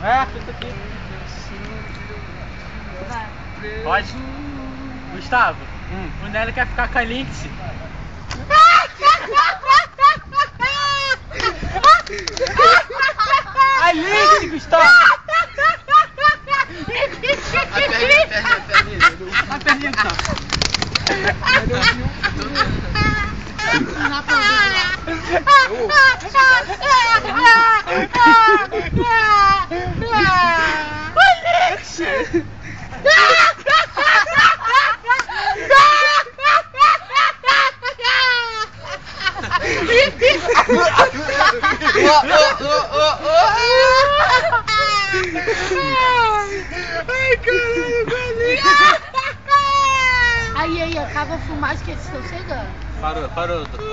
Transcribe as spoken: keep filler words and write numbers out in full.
É, fica aqui. Vai. Pode. Gustavo, hum. o Nelly quer ficar com a Lindsay. A Lindsay, Gustavo! A perninha, a perninha, a perninha, Gustavo. Ai, caralho, aí, aí, acaba a filmagem que eles estão chegando. Parou, parou.